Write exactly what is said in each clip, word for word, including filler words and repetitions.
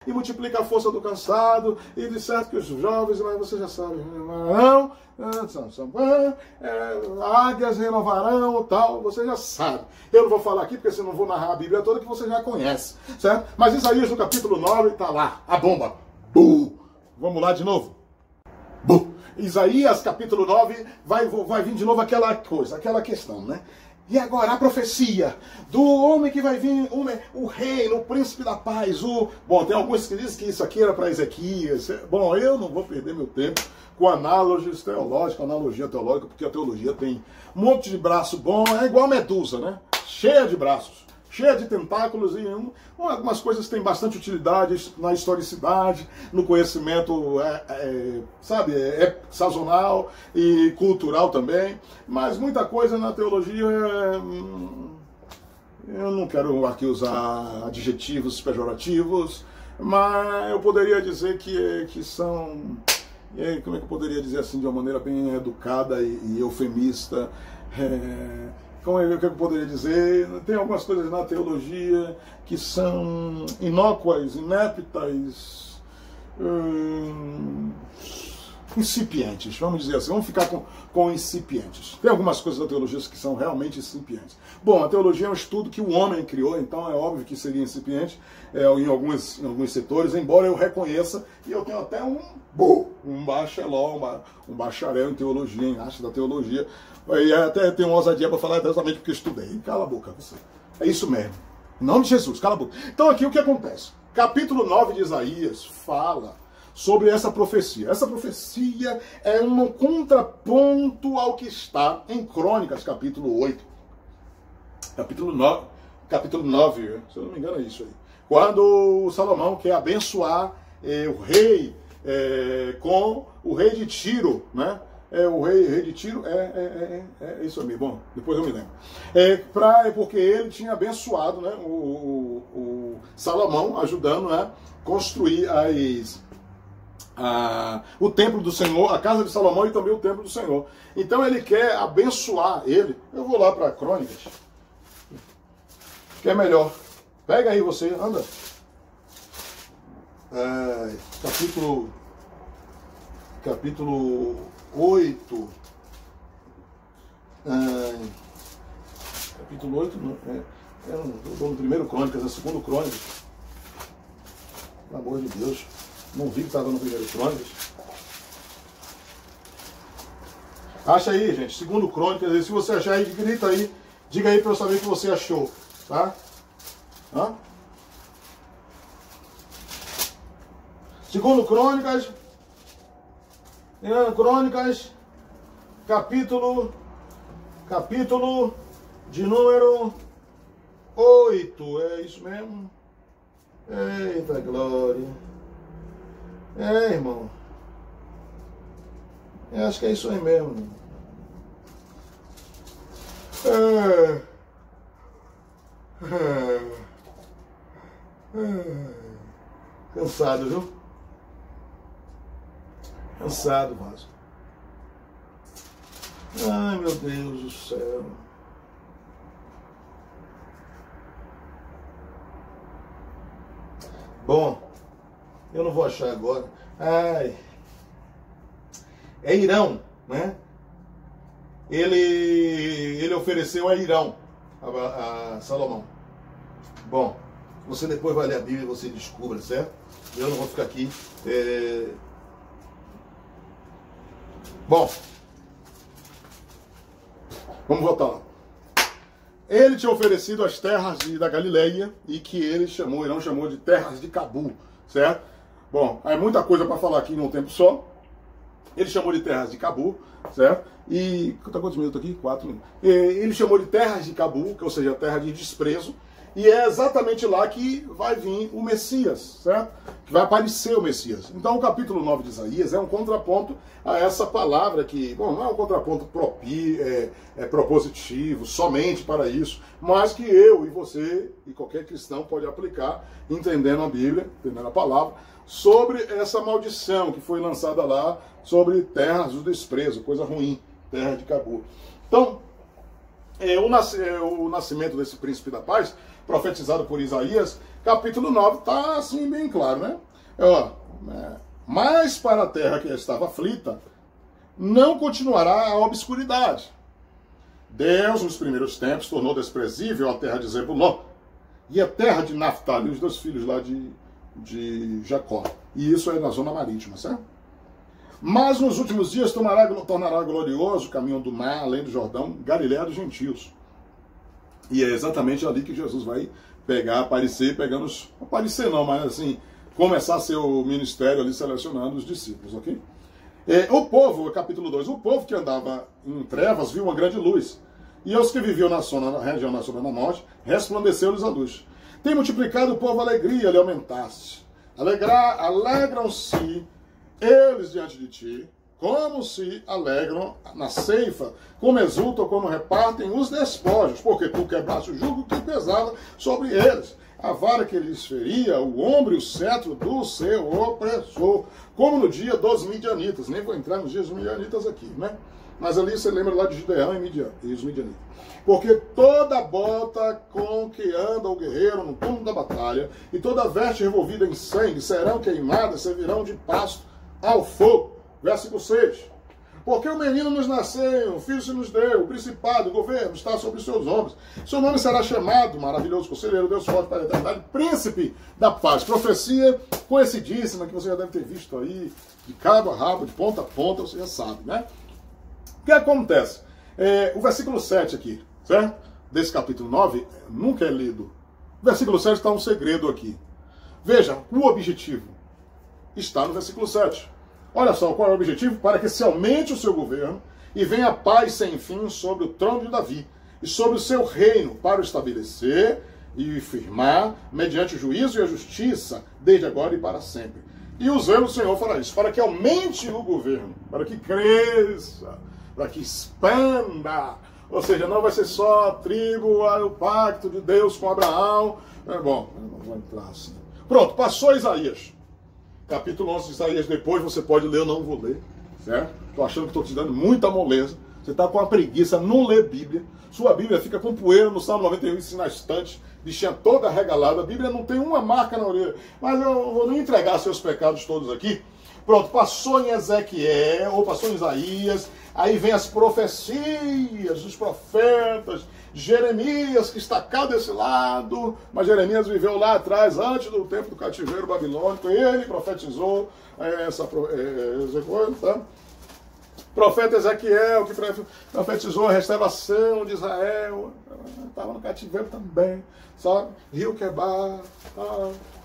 e multiplica a força do cansado, e de certo que os jovens, mas você já sabe, renovarão, é, águias renovarão, tal, você já sabe. Eu não vou falar aqui, porque senão vou narrar a Bíblia toda, que você já conhece, certo? Mas Isaías no capítulo nove está lá, a bomba. Buh! Vamos lá de novo. Buh! Isaías capítulo nove, vai, vai vir de novo aquela coisa, aquela questão, né? E agora a profecia do homem que vai vir, o, o rei, o príncipe da paz, o... Bom, tem alguns que dizem que isso aqui era para Ezequias. Bom, eu não vou perder meu tempo com análogias teológicas, analogia teológica, porque a teologia tem um monte de braço bom, é igual a Medusa, né? Cheia de braços, cheia de tentáculos, e um, algumas coisas têm bastante utilidade na historicidade, no conhecimento, é, é, sabe, é, é sazonal e cultural também, mas muita coisa na teologia, é, eu não quero aqui usar adjetivos pejorativos, mas eu poderia dizer que, que são, como é que eu poderia dizer assim, de uma maneira bem educada e, e eufemista, é, como é que eu poderia dizer, tem algumas coisas na teologia que são inócuas, ineptas, hum, incipientes, vamos dizer assim, vamos ficar com, com incipientes. Tem algumas coisas da teologia que são realmente incipientes. Bom, a teologia é um estudo que o homem criou, então é óbvio que seria incipiente é, em, alguns, em alguns setores, embora eu reconheça, e eu tenho até um, um bacharel, um bacharel em teologia, em arte da teologia, e até tenho uma ousadia para falar exatamente porque eu estudei. Cala a boca, você. É isso mesmo. Em nome de Jesus, cala a boca. Então aqui o que acontece? Capítulo nove de Isaías fala sobre essa profecia. Essa profecia é um contraponto ao que está em Crônicas, capítulo oito. Capítulo nove, capítulo nove, se eu não me engano é isso aí. Quando Salomão quer abençoar eh, o rei eh, com o rei de Tiro, né? É, o rei, rei de Tiro, é, é, é, é isso aí, bom, depois eu me lembro. É, pra, é porque ele tinha abençoado, né, o, o, o Salomão, ajudando a, né, construir as, a, o templo do Senhor, a casa de Salomão e também o templo do Senhor. Então ele quer abençoar ele. Eu vou lá para Crônicas, que é melhor. Pega aí você, anda. É, capítulo... Capítulo... oito. Ah, capítulo oito, não, é, é um, no primeiro Crônicas, é o segundo Crônicas. Pelo amor de Deus, não vi que estava no primeiro Crônicas. Acha aí, gente, segundo Crônicas, e se você achar aí, grita aí, diga aí para eu saber o que você achou, tá? Hã? Segundo Crônicas, Crônicas, capítulo, capítulo de número oito, é isso mesmo? Eita glória! É, irmão, eu acho que é isso aí mesmo. É. É. É. Cansado, viu? Cansado, Vasco. Ai, meu Deus do céu. Bom, eu não vou achar agora. Ai. É Irão, né? Ele, ele ofereceu a Irão, a, a Salomão. Bom, você depois vai ler a Bíblia e você descubra, certo? Eu não vou ficar aqui... É... Bom, vamos voltar lá. Ele tinha oferecido as terras de, da Galileia e que ele chamou, ele não chamou de terras de Cabu, certo? Bom, é muita coisa para falar aqui em um tempo só. Ele chamou de terras de Cabu, certo? E, tá quantos minutos aqui? Quatro minutos. E, ele chamou de terras de Cabu, que ou seja, terra de desprezo. E é exatamente lá que vai vir o Messias, certo? Que vai aparecer o Messias. Então o capítulo nove de Isaías é um contraponto a essa palavra que, bom, não é um contraponto propi, é, é propositivo, somente para isso, mas que eu e você e qualquer cristão pode aplicar, entendendo a Bíblia, entendendo a palavra, sobre essa maldição que foi lançada lá, sobre terras do desprezo, coisa ruim, terra de Cabu. Então, é, o, nas, é, o nascimento desse príncipe da paz profetizado por Isaías, capítulo nove, está assim bem claro, né? Ó, é, mas para a terra que estava aflita, não continuará a obscuridade. Deus, nos primeiros tempos, tornou desprezível a terra de Zebulon e a terra de Naftali, os dois filhos lá de, de Jacó. E isso é na zona marítima, certo? Mas nos últimos dias tornará, tornará glorioso o caminho do mar, além do Jordão, Galiléia dos gentios. E é exatamente ali que Jesus vai pegar, aparecer, pegando os... Aparecer não, mas assim, começar seu ministério ali, selecionando os discípulos, ok? É, o povo, capítulo dois, o povo que andava em trevas viu uma grande luz. E aos que viviam na, zona, na região na sombra da morte, resplandeceu-lhes a luz. Tem multiplicado o povo a alegria, lhe aumentaste. Alegrar, alegram-se eles diante de ti, como se alegram na ceifa, como exultam quando repartem os despojos, porque tu quebraste o jugo que pesava sobre eles, a vara que lhes feria, o ombro e o cetro do seu opressor, como no dia dos midianitas. Nem vou entrar nos dias dos midianitas aqui, né? Mas ali você lembra lá de Gideão e, Midian, e os midianitas. Porque toda bota com que anda o guerreiro no túmulo da batalha, e toda veste revolvida em sangue, serão queimadas, servirão de pasto ao fogo. Versículo seis. Porque o menino nos nasceu, o filho se nos deu, o principado, o governo está sobre os seus ombros. Seu nome será chamado Maravilhoso Conselheiro, Deus forte para a eternidade, Príncipe da Paz. Profecia conhecidíssima que você já deve ter visto aí, de cabo a rabo, de ponta a ponta, você já sabe, né? O que acontece? É, o versículo sete aqui, certo? Desse capítulo nove, nunca é lido. O versículo sete está um segredo aqui. Veja, o objetivo está no versículo sete. Olha só, qual é o objetivo? Para que se aumente o seu governo e venha a paz sem fim sobre o trono de Davi e sobre o seu reino, para o estabelecer e firmar mediante o juízo e a justiça, desde agora e para sempre. E o zelo do Senhor fará isso, para que aumente o governo, para que cresça, para que expanda. Ou seja, não vai ser só a tribo, o pacto de Deus com Abraão. É bom, eu não vou entrar assim. Pronto, passou Isaías. Capítulo onze de Isaías, depois você pode ler, eu não vou ler, certo? Estou achando que estou te dando muita moleza. Você está com a preguiça, não lê Bíblia. Sua Bíblia fica com poeira no Salmo noventa e um, assim, na estante, bichinha toda regalada. A Bíblia não tem uma marca na orelha. Mas eu vou não entregar seus pecados todos aqui. Pronto, passou em Ezequiel, ou passou em Isaías. Aí vem as profecias dos profetas. Jeremias, que está cá desse lado, mas Jeremias viveu lá atrás, antes do tempo do cativeiro babilônico. Ele profetizou essa Ezequiel, tá? Profeta Ezequiel, que profetizou a restauração de Israel, estava no cativeiro também, sabe? Rio Quebar, tá?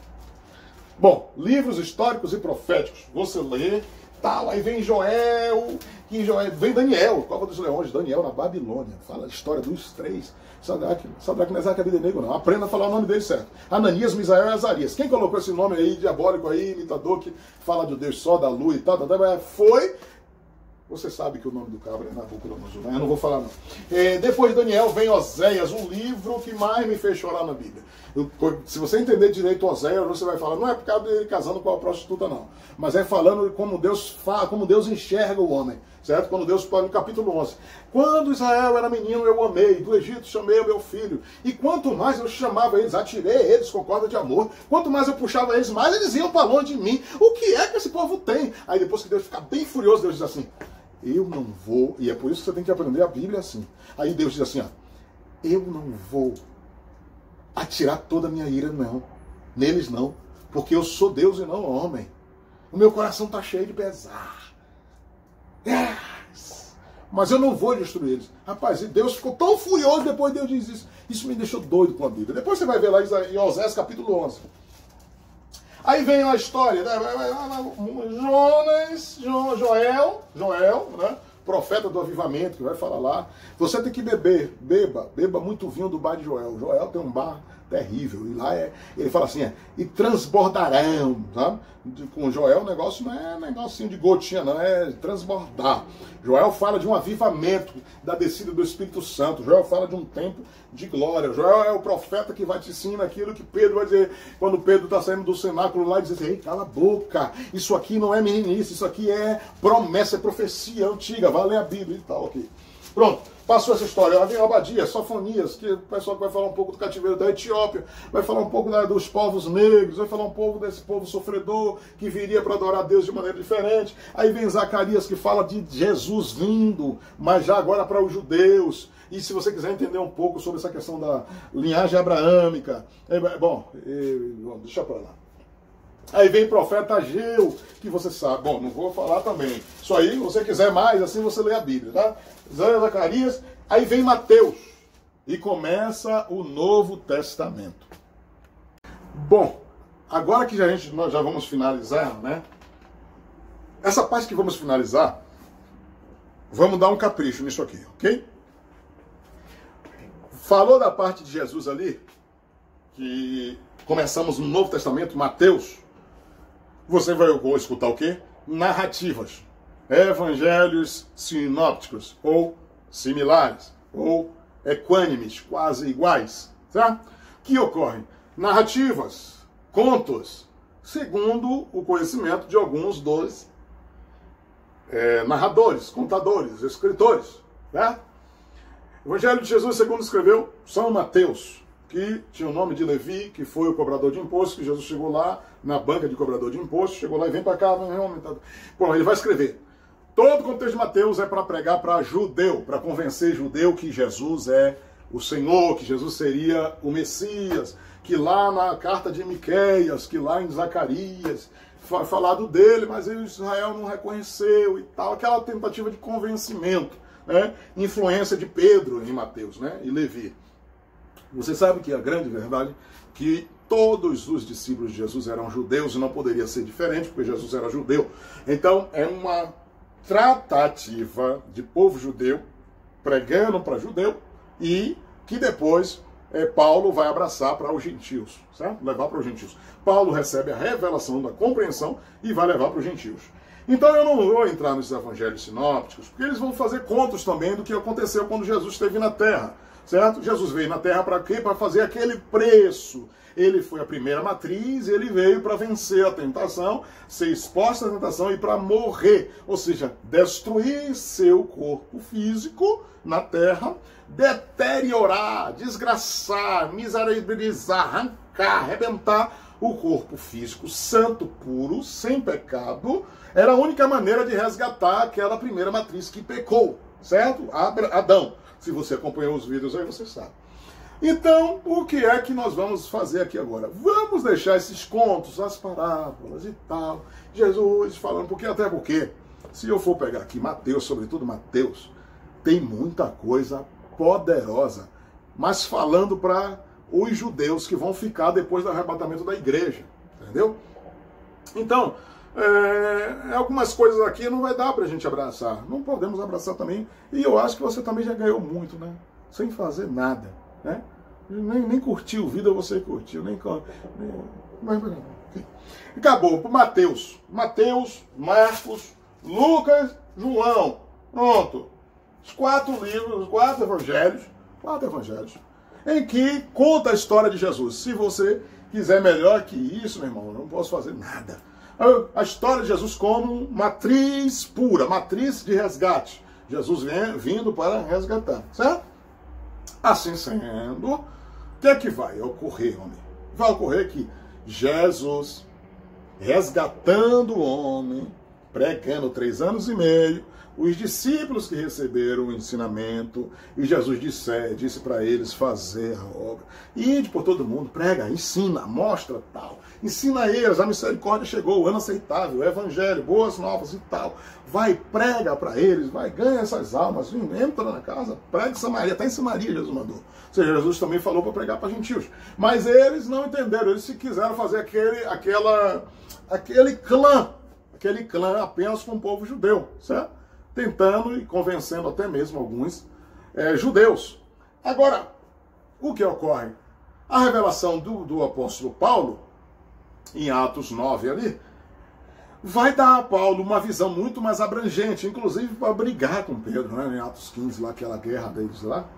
Bom, livros históricos e proféticos, você lê, tal, aí vem Joel, que Joel, vem Daniel, Cova dos Leões, Daniel na Babilônia, fala a história dos três, Sadraque, Sadraque, Mesaque e Abednego, não, aprenda a falar o nome dele certo, Ananias, Misael e Azarias. Quem colocou esse nome aí, diabólico aí, imitador, que fala de Deus só, da lua e tal, foi... Você sabe que o nome do cabra é Nabucodonosor, né? Eu não vou falar não. É, depois de Daniel vem Oséias, um livro que mais me fez chorar na Bíblia. Eu, se você entender direito Oséias, você vai falar, não é por causa dele casando com a prostituta não, mas é falando como Deus fala, como Deus enxerga o homem, certo? Quando Deus fala no capítulo onze, quando Israel era menino eu amei, do Egito chamei o meu filho, e quanto mais eu chamava eles, atirei eles com corda de amor, quanto mais eu puxava eles, mais eles iam para longe de mim. O que é que esse povo tem? Aí depois que Deus fica bem furioso, Deus diz assim, eu não vou, e é por isso que você tem que aprender a Bíblia assim. Aí Deus diz assim, ó, eu não vou atirar toda a minha ira, não. Neles não. Porque eu sou Deus e não homem. O meu coração está cheio de pesar. Yes. Mas eu não vou destruir eles. Rapaz, e Deus ficou tão furioso depois Deus diz isso. Isso me deixou doido com a Bíblia. Depois você vai ver lá em Osés capítulo onze. Aí vem a história, né? Jonas, jo, Joel, Joel, né? Profeta do avivamento, que vai falar lá. Você tem que beber, beba, beba muito vinho do bar de Joel. Joel tem um bar terrível. E lá é, ele fala assim, é, e transbordarão, sabe? Com Joel o negócio não é negocinho de gotinha, não, é transbordar. Joel fala de um avivamento da descida do Espírito Santo. Joel fala de um tempo de glória. Joel é o profeta que vai te ensinar aquilo que Pedro vai dizer, quando Pedro está saindo do cenáculo lá e diz assim, ei, cala a boca, isso aqui não é meninice, isso aqui é promessa, é profecia antiga, vai ler a Bíblia e tal, ok. Pronto, Passou essa história, lá vem Obadias, Sofonias, que o pessoal vai falar um pouco do cativeiro da Etiópia, vai falar um pouco da, dos povos negros, vai falar um pouco desse povo sofredor que viria para adorar a Deus de maneira diferente. Aí vem Zacarias que fala de Jesus vindo, mas já agora para os judeus. E se você quiser entender um pouco sobre essa questão da linhagem abraâmica, é, bom, é, deixa para lá. Aí vem profeta Ageu, que você sabe. Bom, não vou falar também. Isso aí, se você quiser mais, assim você lê a Bíblia, tá? Zacarias. Aí vem Mateus. E começa o Novo Testamento. Bom, agora que a gente, nós já vamos finalizar, né? Essa parte que vamos finalizar, vamos dar um capricho nisso aqui, ok? Falou da parte de Jesus ali, que começamos no Novo Testamento, Mateus. Você vai escutar o quê? Narrativas. Evangelhos sinópticos, ou similares, ou equânimes, quase iguais. Certo? O que ocorre? Narrativas, contos, segundo o conhecimento de alguns dos é, narradores, contadores, escritores. Certo? Evangelho de Jesus, segundo escreveu São Mateus, que tinha o nome de Levi, que foi o cobrador de impostos, que Jesus chegou lá na banca de cobrador de impostos, chegou lá e vem para cá. Bom, ele vai escrever. Todo o contexto de Mateus é para pregar para judeu, para convencer judeu que Jesus é o Senhor, que Jesus seria o Messias, que lá na carta de Miqueias, que lá em Zacarias, foi falado dele, mas Israel não reconheceu e tal, aquela tentativa de convencimento, né? Influência de Pedro em Mateus, né? E Levi. Você sabe que a grande verdade é que todos os discípulos de Jesus eram judeus e não poderia ser diferente, porque Jesus era judeu. Então, é uma tratativa de povo judeu, pregando para judeu, e que depois é, Paulo vai abraçar para os gentios, certo? Levar para os gentios. Paulo recebe a revelação da compreensão e vai levar para os gentios. Então eu não vou entrar nos evangelhos sinópticos, porque eles vão fazer contos também do que aconteceu quando Jesus esteve na terra. Certo? Jesus veio na Terra para quê? Para fazer aquele preço. Ele foi a primeira matriz, ele veio para vencer a tentação, ser exposto à tentação e para morrer. Ou seja, destruir seu corpo físico na Terra, deteriorar, desgraçar, miserabilizar, arrancar, arrebentar o corpo físico santo, puro, sem pecado. Era a única maneira de resgatar aquela primeira matriz que pecou. Certo? Adão. Se você acompanhou os vídeos aí, você sabe. Então, o que é que nós vamos fazer aqui agora? Vamos deixar esses contos, as parábolas e tal, Jesus falando, porque até porque, se eu for pegar aqui Mateus, sobretudo Mateus, tem muita coisa poderosa, mas falando para os judeus que vão ficar depois do arrebatamento da igreja, entendeu? Então, É, algumas coisas aqui não vai dar pra gente abraçar. Não podemos abraçar também. E eu acho que você também já ganhou muito, né? Sem fazer nada, né? Nem, nem curtiu vida, você curtiu. Nem, nem, mas, acabou. Pro Mateus. Mateus, Marcos, Lucas, João. Pronto. Os quatro livros, os quatro evangelhos. Quatro evangelhos. Em que conta a história de Jesus. Se você quiser melhor que isso, meu irmão, eu não posso fazer nada. A história de Jesus como matriz pura, matriz de resgate. Jesus vem, vindo para resgatar, certo? Assim sendo, o que é que vai ocorrer, homem? Vai ocorrer que Jesus, resgatando o homem, pregando três anos e meio, os discípulos que receberam o ensinamento, e Jesus disse, disse para eles fazer a obra. Ide por todo mundo, prega, ensina, mostra tal. Ensina eles, a misericórdia chegou, o ano aceitável, o evangelho, boas novas e tal. Vai, prega para eles, vai, ganha essas almas, vem, entra na casa, prega em Samaria, até em Samaria Jesus mandou. Ou seja, Jesus também falou para pregar para gentios. Mas eles não entenderam, eles se quiseram fazer aquele, aquela, aquele clã, aquele clã apenas com o povo judeu, certo? Tentando e convencendo até mesmo alguns é, judeus. Agora, o que ocorre? A revelação do, do apóstolo Paulo, em Atos nove ali, vai dar a Paulo uma visão muito mais abrangente, inclusive para brigar com Pedro, né? Em Atos quinze, lá, aquela guerra deles lá.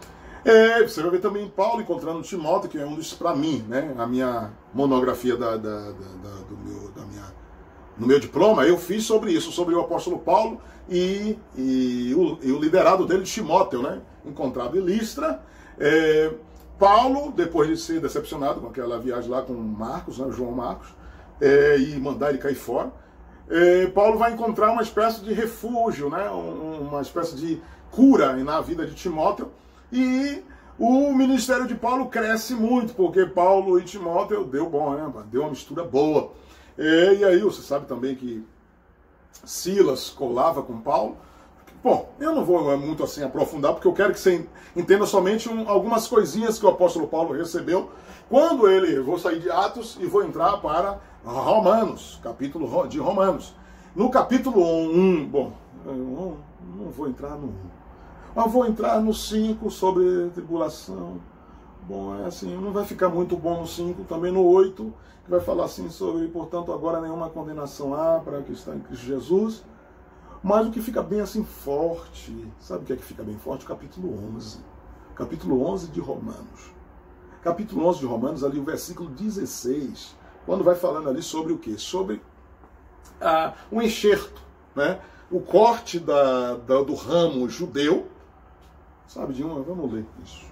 É, você vai ver também Paulo encontrando Timóteo, que é um dos, para mim, né? A minha monografia da, da, da, da, do meu, da minha no meu diploma, eu fiz sobre isso, sobre o apóstolo Paulo e, e, o, e o liderado dele, Timóteo, né? Encontrado em Listra. É, Paulo, depois de ser decepcionado com aquela viagem lá com Marcos, né, João Marcos, é, e mandar ele cair fora, é, Paulo vai encontrar uma espécie de refúgio, né? Um, uma espécie de cura na vida de Timóteo, e o ministério de Paulo cresce muito, porque Paulo e Timóteo deu bom, né? Deu uma mistura boa. E, e aí você sabe também que Silas colava com Paulo. Bom, eu não vou muito assim aprofundar, porque eu quero que você entenda somente um, algumas coisinhas que o apóstolo Paulo recebeu quando ele, vou sair de Atos e vou entrar para Romanos, capítulo de Romanos. No capítulo um, bom, eu não, não vou entrar no um, mas vou entrar no cinco sobre tribulação. Bom, é assim, não vai ficar muito bom no cinco, também no oito, que vai falar assim sobre, portanto, agora nenhuma condenação há para que está em Cristo Jesus. Mas o que fica bem assim forte, sabe o que é que fica bem forte? O capítulo onze. Capítulo onze de Romanos. Capítulo onze de Romanos, ali o versículo dezesseis, quando vai falando ali sobre o quê? Sobre ah, um enxerto, né? O corte da, da, do ramo judeu. Sabe de uma? Vamos ler isso.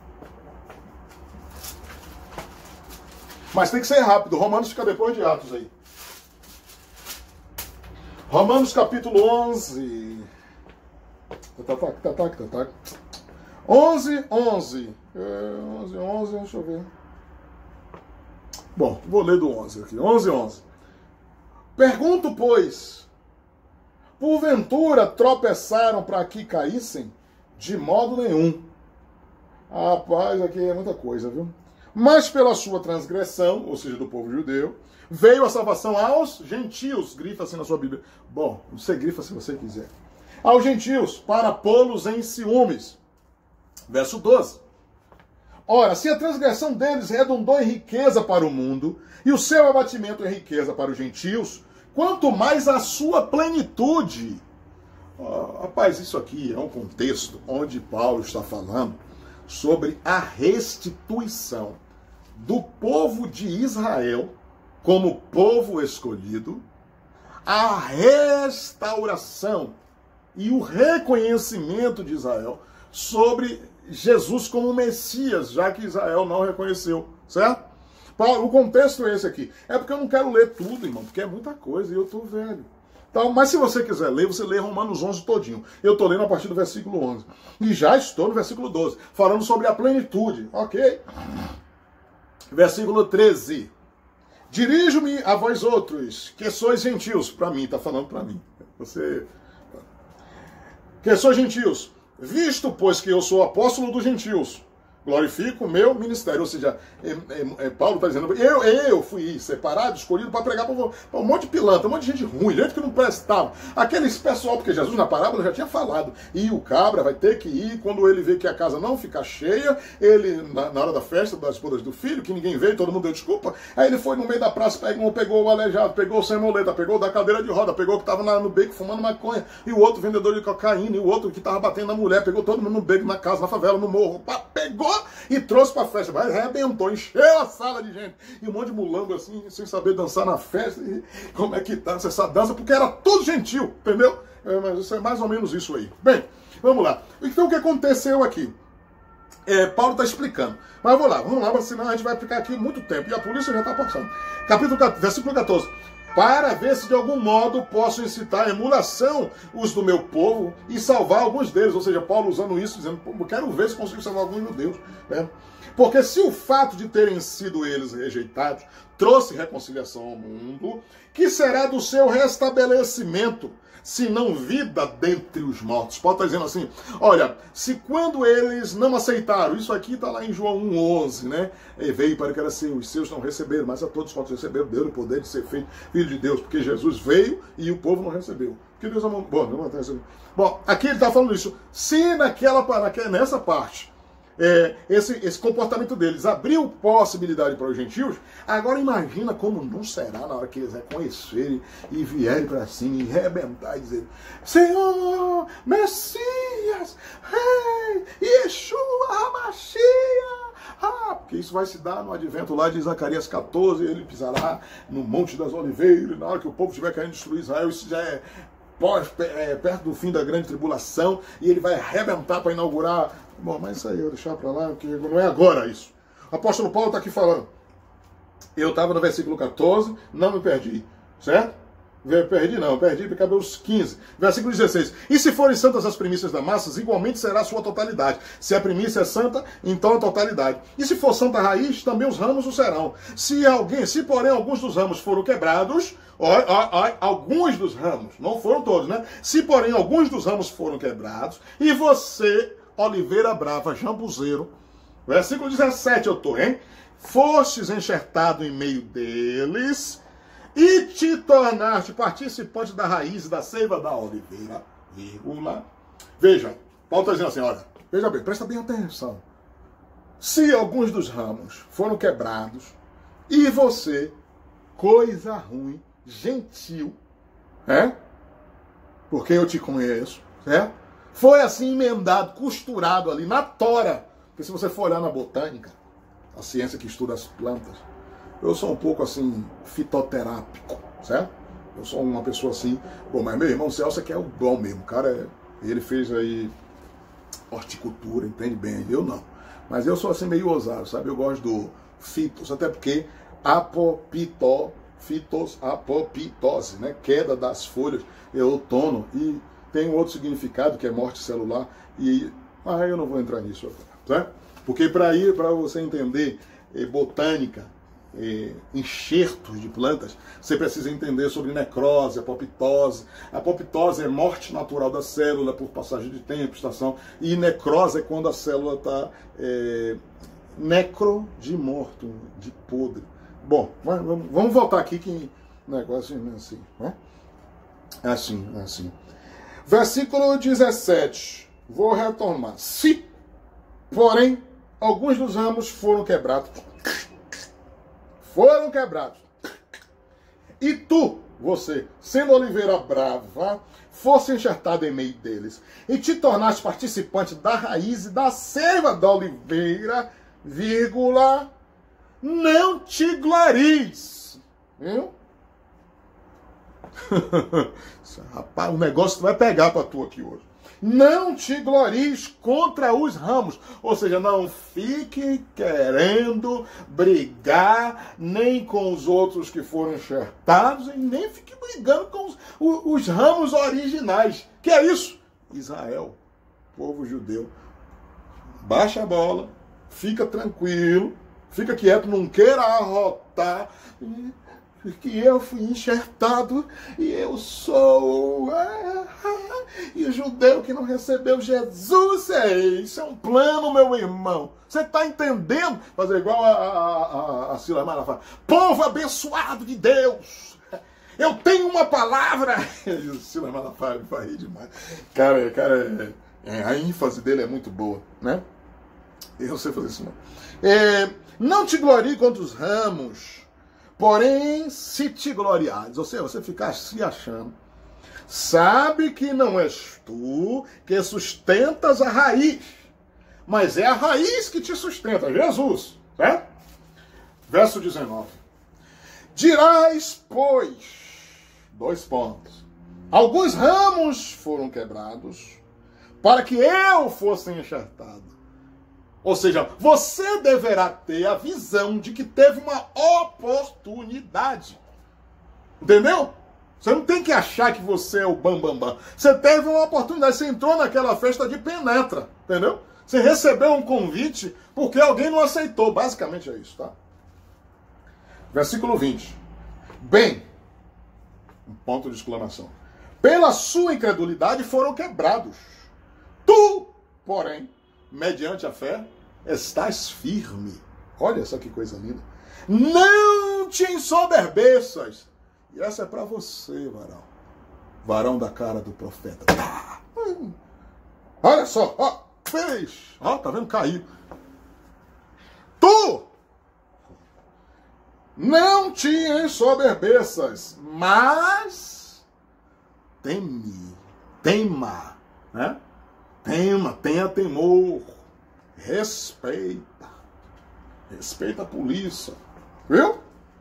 Mas tem que ser rápido. Romanos fica depois de Atos aí. Romanos capítulo onze. Tatac, tatac, tatac. onze, onze. É, onze, onze, deixa eu ver. Bom, vou ler do onze aqui. onze, onze. Pergunto, pois, porventura tropeçaram para que caíssem? De modo nenhum. Rapaz, aqui é muita coisa, viu? Mas pela sua transgressão, ou seja, do povo judeu, veio a salvação aos gentios. Grifa assim na sua Bíblia. Bom, você grifa se você quiser. Aos gentios, para pô-los em ciúmes. Verso doze. Ora, se a transgressão deles redundou em riqueza para o mundo, e o seu abatimento em riqueza para os gentios, quanto mais a sua plenitude. Oh, rapaz, isso aqui é um contexto onde Paulo está falando sobre a restituição do povo de Israel como povo escolhido, a restauração e o reconhecimento de Israel sobre Jesus como Messias, já que Israel não reconheceu, certo? O contexto é esse aqui. É porque eu não quero ler tudo, irmão, porque é muita coisa e eu estou velho. Então, mas se você quiser ler, você lê Romanos onze todinho. Eu estou lendo a partir do versículo onze. E já estou no versículo doze, falando sobre a plenitude, ok? Versículo treze. Dirijo-me a vós outros, que sois gentios. Para mim, está falando para mim. Você... Que sois gentios. Visto, pois, que eu sou apóstolo dos gentios, glorifico o meu ministério. Ou seja, é, é, é, Paulo está dizendo, eu, eu fui separado, escolhido para pregar para um monte de pilantra, um monte de gente ruim, gente que não prestava. Aqueles pessoal, porque Jesus na parábola já tinha falado, e o cabra vai ter que ir, quando ele vê que a casa não fica cheia, ele, na, na hora da festa das bodas do filho, que ninguém veio, todo mundo deu desculpa, aí ele foi no meio da praça, pegou, pegou o aleijado, pegou o sem moleta, pegou o da cadeira de roda, pegou o que estava no beco fumando maconha, e o outro vendedor de cocaína, e o outro que estava batendo na mulher, pegou todo mundo no beco, na casa, na favela, no morro, pegou e trouxe pra festa, mas arrebentou, encheu a sala de gente, e um monte de mulambo assim, sem saber dançar na festa, e como é que dança essa dança, porque era tudo gentil, entendeu? É, mas isso é mais ou menos isso aí. Bem, vamos lá. Então o que aconteceu aqui? É, Paulo está explicando, mas vamos lá, vamos lá, senão a gente vai ficar aqui muito tempo, e a polícia já está passando. Capítulo quatorze, versículo quatorze. Para ver se de algum modo posso incitar a emulação os do meu povo e salvar alguns deles. Ou seja, Paulo usando isso, dizendo, quero ver se consigo salvar alguns judeus. Né? Porque se o fato de terem sido eles rejeitados trouxe reconciliação ao mundo, que será do seu restabelecimento, se não vida dentre os mortos? Paulo está dizendo assim, olha, se quando eles não aceitaram, isso aqui está lá em João um, onze, né? E veio para que era seu, os seus não receberam, mas a todos quantos receberam, deu o poder de ser feito filho de Deus, porque Jesus veio e o povo não recebeu. Porque Deus amou. Bom, não acontece. Bom, aqui ele está falando isso. Se naquela, naquela, nessa parte, É, esse, esse comportamento deles abriu possibilidade para os gentios, agora imagina como não será na hora que eles reconhecerem e vierem para cima e arrebentar e dizer, Senhor, Messias, Rei, Yeshua, Hamashia, Ah, porque isso vai se dar no advento lá de Zacarias quatorze, ele pisará no Monte das Oliveiras, na hora que o povo estiver querendo destruir Israel, isso já é, pós, é perto do fim da grande tribulação, e ele vai arrebentar para inaugurar. Bom, mas isso aí eu vou deixar para lá, porque não é agora isso. O apóstolo Paulo está aqui falando. Eu estava no versículo quatorze, não me perdi, certo? Perdi não, perdi porque acabou os quinze. Versículo dezesseis. E se forem santas as primícias da massa, igualmente será a sua totalidade. Se a primícia é santa, então a totalidade. E se for santa a raiz, também os ramos o serão. Se alguém, se porém alguns dos ramos foram quebrados, ó, ó, ó, alguns dos ramos, não foram todos, né? Se porém alguns dos ramos foram quebrados, e você, oliveira brava, jambuzeiro, versículo dezessete eu tô, hein? Fostes enxertado em meio deles, e te tornaste participante da raiz da seiva da oliveira, vírgula. Veja, Paulo está dizendo assim, olha, veja bem, presta bem atenção. Se alguns dos ramos foram quebrados, e você, coisa ruim, gentil, é? Porque eu te conheço, certo? Foi assim emendado, costurado ali na tora. Porque se você for olhar na botânica, a ciência que estuda as plantas, eu sou um pouco assim, fitoterápico, certo? Eu sou uma pessoa assim, bom, mas meu irmão Celso é que é o bom mesmo, o cara, é, ele fez aí horticultura, entende bem, eu não. Mas eu sou assim meio ousado, sabe? Eu gosto do fitos, até porque apoptó, fitos, apoptose, né? Queda das folhas, é outono, e tem um outro significado que é morte celular, e ah, eu não vou entrar nisso agora, certo? Porque para ir, para você entender eh, botânica, Eh, enxertos de plantas, você precisa entender sobre necrose, apoptose. A apoptose é morte natural da célula por passagem de tempo, estação, e necrose é quando a célula está é, necro de morto, de podre. Bom, vamos, vamos voltar aqui que negócio é assim, né? É assim, é assim. Versículo dezessete, vou retomar. Se, porém, alguns dos ramos foram quebrados, foram quebrados. E tu, você, sendo oliveira brava, fosse enxertado em meio deles, e te tornaste participante da raiz e da seiva da oliveira, vírgula, não te glories. Viu? Rapaz, o negócio vai pegar para tu aqui hoje. Não te glories contra os ramos. Ou seja, não fique querendo brigar nem com os outros que foram enxertados e nem fique brigando com os, os, os ramos originais. Que é isso? Israel, povo judeu. Baixa a bola, fica tranquilo, fica quieto, não queira arrotar. Que eu fui enxertado e eu sou e o judeu que não recebeu Jesus, é isso é um plano, meu irmão. Você está entendendo? Fazer igual a, a, a, a Sila Malafaia. Povo abençoado de Deus, eu tenho uma palavra. Sila Malafaia me faz rir demais. Cara, cara é, é, a ênfase dele é muito boa, né? Eu não sei fazer isso não. É, não te glorie contra os ramos, porém, se te gloriares, ou seja, você ficar se achando, sabe que não és tu que sustentas a raiz, mas é a raiz que te sustenta, Jesus, certo? Verso dezenove. Dirás, pois, dois pontos, alguns ramos foram quebrados para que eu fosse enxertado. Ou seja, você deverá ter a visão de que teve uma oportunidade. Entendeu? Você não tem que achar que você é o bambambam. Bam, bam. Você teve uma oportunidade, você entrou naquela festa de penetra. Entendeu? Você recebeu um convite porque alguém não aceitou. Basicamente é isso, tá? Versículo vinte. Bem, um ponto de exclamação. Pela sua incredulidade foram quebrados. Tu, porém, mediante a fé, estás firme. Olha só que coisa linda. Não te ensoberbeças. E essa é para você, varão. Varão da cara do profeta. Ah, hum. Olha só, ó, fez. Ó, tá vendo? Caiu. Tu não te ensoberbeças, mas teme, tema, né? Tema, tenha temor. Respeita. Respeita a polícia. Viu?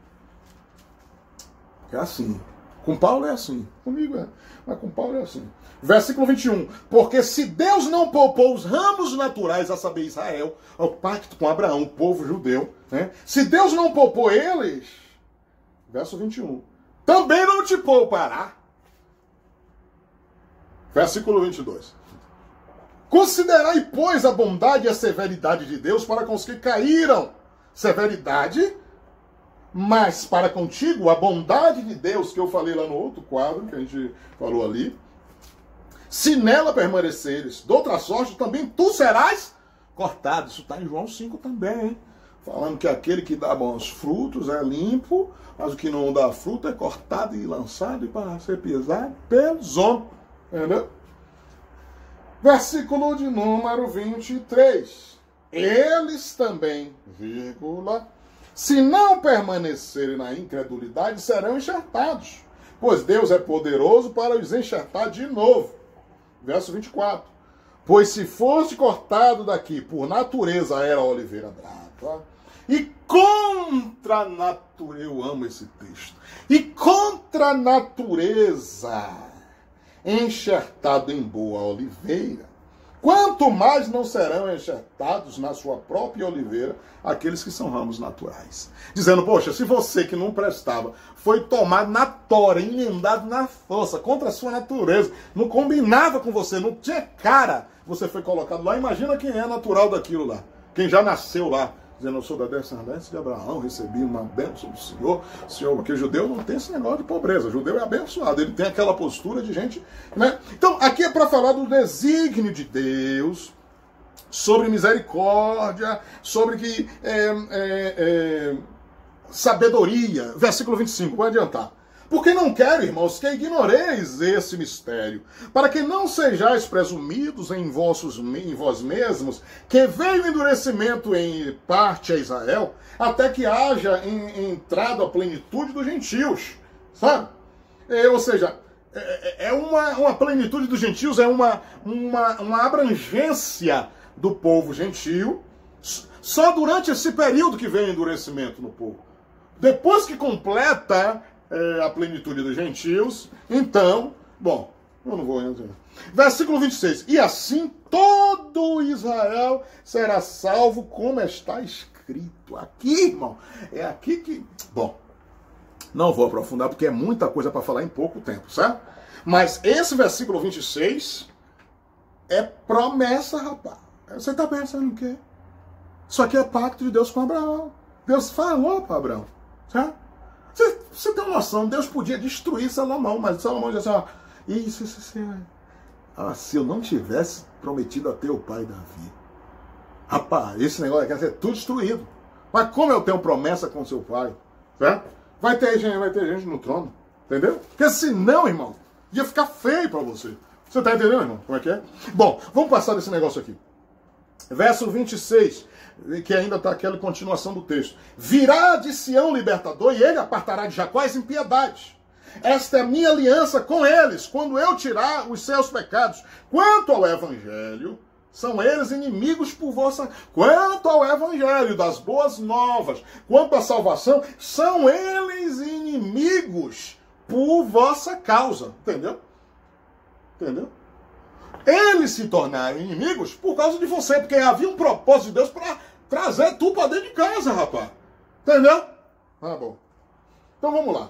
É assim. Com Paulo é assim. Comigo é. Mas com Paulo é assim. Versículo vinte e um. Porque se Deus não poupou os ramos naturais, a saber, Israel, ao pacto com Abraão, o povo judeu, né? Se Deus não poupou eles, verso vinte e um, também não te poupará. Versículo vinte e dois. Considerai, pois, a bondade e a severidade de Deus para com os que caíram. Severidade, mas para contigo, a bondade de Deus, que eu falei lá no outro quadro, que a gente falou ali. Se nela permaneceres, de outra sorte, também tu serás cortado. Isso está em João cinco também, hein? Falando que aquele que dá bons frutos é limpo, mas o que não dá fruto é cortado e lançado e para ser pisado pelos homens. Entendeu? Versículo de número vinte e três. Eles também, vírgula, se não permanecerem na incredulidade, serão enxertados, pois Deus é poderoso para os enxertar de novo. Verso vinte e quatro. Pois se fosse cortado daqui, por natureza era a oliveira brava, e contra a natureza, eu amo esse texto, e contra a natureza, enxertado em boa oliveira, quanto mais não serão enxertados na sua própria oliveira aqueles que são ramos naturais. Dizendo, poxa, se você que não prestava foi tomado na tora, emendado na força, contra a sua natureza, não combinava com você, não tinha cara, você foi colocado lá, imagina quem é natural daquilo lá, quem já nasceu lá, dizendo, eu sou da descendência de Abraão, recebi uma bênção do Senhor, Senhor, porque o judeu não tem esse negócio de pobreza, o judeu é abençoado, ele tem aquela postura de gente, né? Então, aqui é para falar do desígnio de Deus, sobre misericórdia, sobre que é, é, é, sabedoria, versículo vinte e cinco, vou adiantar. Porque não quero, irmãos, que ignoreis esse mistério, para que não sejais presumidos em, vossos, em vós mesmos, que veio o endurecimento em parte a Israel, até que haja em, entrado a plenitude dos gentios, sabe? É, ou seja, é, é uma, uma plenitude dos gentios, é uma, uma, uma abrangência do povo gentio, só durante esse período que vem o endurecimento no povo. Depois que completa É, a plenitude dos gentios, então, bom, eu não vou entrar. Versículo vinte e seis. E assim todo Israel será salvo, como está escrito aqui, irmão. É aqui que... Bom, não vou aprofundar, porque é muita coisa para falar em pouco tempo, certo? Mas esse versículo vinte e seis é promessa, rapaz. Você está pensando o quê? Isso aqui é pacto de Deus com Abraão. Deus falou para Abraão, certo? Você, você tem uma noção, Deus podia destruir Salomão, mas Salomão já disse, ó, isso, isso, isso, ah, se eu não tivesse prometido a teu pai Davi, rapaz, esse negócio quer ser tudo destruído. Mas como eu tenho promessa com seu pai, certo? Vai ter gente, vai ter gente no trono, entendeu? Porque senão, irmão, ia ficar feio para você. Você tá entendendo, irmão? Como é que é? Bom, vamos passar desse negócio aqui. Verso vinte e seis, que ainda está aquela continuação do texto. Virá de Sião o libertador, e ele apartará de Jacó as impiedades. Esta é a minha aliança com eles, quando eu tirar os seus pecados. Quanto ao evangelho, são eles inimigos por vossa... Quanto ao evangelho das boas novas, quanto à salvação, são eles inimigos por vossa causa. Entendeu? Entendeu? Eles se tornaram inimigos por causa de você, porque havia um propósito de Deus para trazer tu para dentro de casa, rapaz. Entendeu? Ah, bom. Então vamos lá.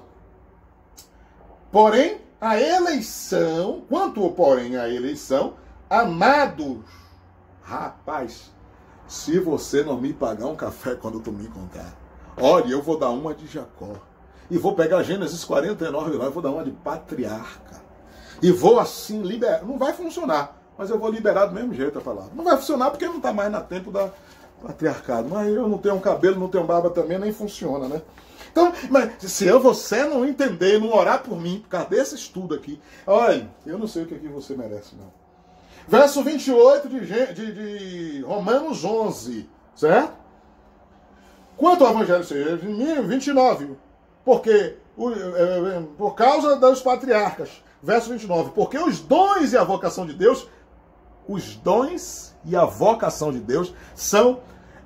Porém, a eleição, quanto porém a eleição, amados, rapaz, se você não me pagar um café quando tu me encontrar, olha, eu vou dar uma de Jacó, e vou pegar Gênesis quarenta e nove lá, eu vou dar uma de patriarca. E vou assim liberar. Não vai funcionar, mas eu vou liberar do mesmo jeito a palavra. Não vai funcionar porque não está mais no tempo da patriarcado. Mas eu não tenho um cabelo, não tenho barba também, nem funciona, né? Então, mas se eu, você não entender, não orar por mim, por causa desse estudo aqui, olha, eu não sei o que aqui você merece, não. Verso vinte e oito de, de, de Romanos onze, certo? Quanto ao evangelho seja vinte e nove, porque por causa dos patriarcas. Verso vinte e nove, porque os dons e a vocação de Deus, os dons e a vocação de Deus são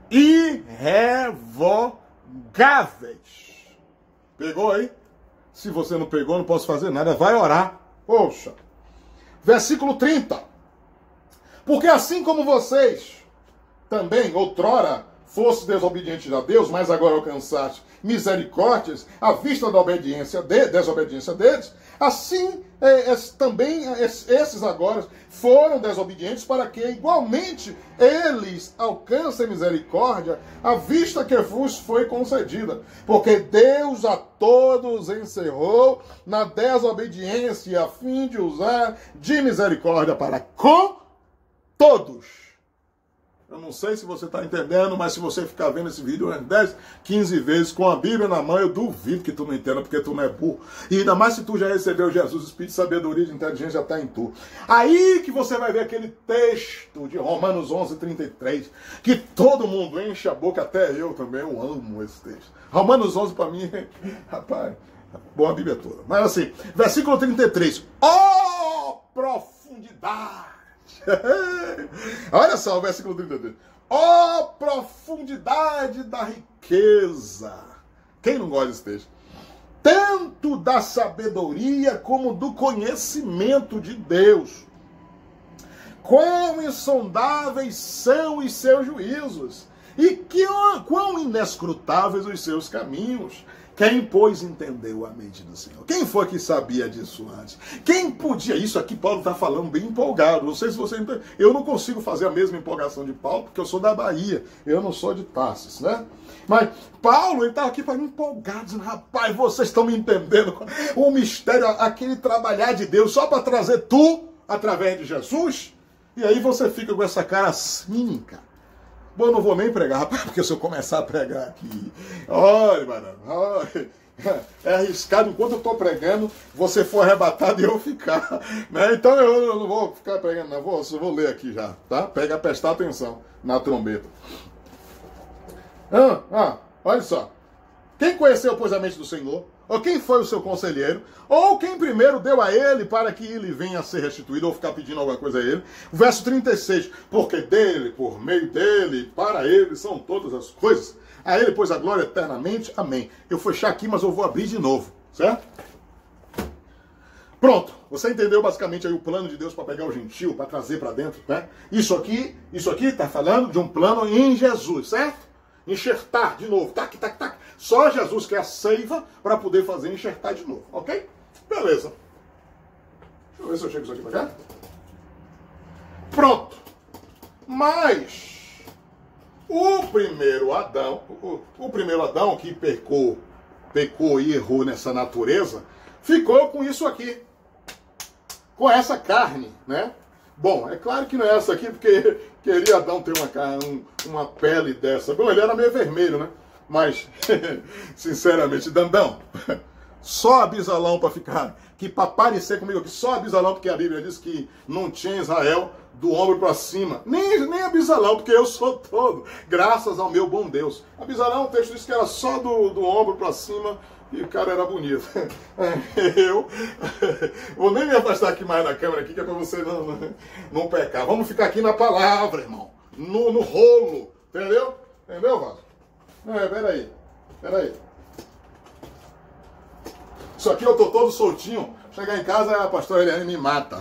irrevogáveis. Pegou aí? Se você não pegou, não posso fazer nada. Vai orar. Poxa. Versículo trinta. Porque assim como vocês também, outrora, fosse desobedientes a Deus, mas agora alcançaste misericórdias à vista da obediência de, desobediência deles, assim é, é, também é, esses agora foram desobedientes para que igualmente eles alcancem misericórdia à vista que vos foi concedida. Porque Deus a todos encerrou na desobediência a fim de usar de misericórdia para com todos. Eu não sei se você está entendendo, mas se você ficar vendo esse vídeo umas dez, quinze vezes com a Bíblia na mão, eu duvido que tu não entenda, porque tu não é burro. E ainda mais se tu já recebeu Jesus, o Espírito de sabedoria e de inteligência já está em tu. Aí que você vai ver aquele texto de Romanos onze, trinta e três, que todo mundo enche a boca, até eu também, eu amo esse texto. Romanos onze para mim, rapaz, boa a Bíblia toda. Mas assim, versículo trinta e três, ó profundidade! Olha só o versículo trinta e três. Ó profundidade da riqueza. Quem não gosta desse texto? Tanto da sabedoria como do conhecimento de Deus. Quão insondáveis são os seus juízos, e que, quão inescrutáveis os seus caminhos. Quem, pois, entendeu a mente do Senhor? Quem foi que sabia disso antes? Quem podia? Isso aqui Paulo está falando bem empolgado. Não sei se você entende. Eu não consigo fazer a mesma empolgação de Paulo, porque eu sou da Bahia. Eu não sou de Tarsis, né? Mas Paulo, ele estava aqui falando empolgado, dizendo, rapaz, vocês estão me entendendo o mistério, aquele trabalhar de Deus só para trazer tu através de Jesus? E aí você fica com essa cara cínica. Bom, eu não vou nem pregar, rapaz, porque se eu começar a pregar aqui, olha, mano, olha, é arriscado, enquanto eu estou pregando, você for arrebatado e eu ficar, né? Então eu, eu não vou ficar pregando, não, vou, eu vou ler aqui já, tá? Pega, prestar atenção na trombeta. Ah, ah, olha só, quem conheceu, pois, a mente do Senhor? Ou quem foi o seu conselheiro? Ou quem primeiro deu a ele para que ele venha a ser restituído, ou ficar pedindo alguma coisa a ele? O verso trinta e seis, porque dele, por meio dele, para ele são todas as coisas. A ele, pois, a glória eternamente. Amém. Eu vou fechar aqui, mas eu vou abrir de novo, certo? Pronto. Você entendeu basicamente aí o plano de Deus para pegar o gentio, para trazer para dentro, né? Isso aqui, isso aqui está falando de um plano em Jesus, certo? Enxertar de novo, tac, tac, tac. Só Jesus que é a seiva para poder fazer enxertar de novo, ok? Beleza. Deixa eu ver se eu chego isso aqui para cá. Pronto. Mas o primeiro Adão, o, o primeiro Adão que pecou, pecou e errou nessa natureza, ficou com isso aqui. Com essa carne, né? Bom, é claro que não é essa aqui, porque queria Adão ter uma, um, uma pele dessa. Bom, ele era meio vermelho, né? Mas, sinceramente, Dandão, só Abisalão para ficar, que para parecer comigo aqui, só Abisalão, porque a Bíblia diz que não tinha Israel do ombro para cima. Nem, nem Abisalão, porque eu sou todo, graças ao meu bom Deus. Abisalão, o texto diz que era só do, do ombro para cima, e o cara era bonito. Eu vou nem me afastar aqui mais da câmera, aqui, que é para você não, não, não pecar. Vamos ficar aqui na palavra, irmão. No, no rolo. Entendeu? Entendeu, Vasco? É, peraí. Peraí. Isso aqui eu tô todo soltinho. Chegar em casa, a pastora Eliane me mata.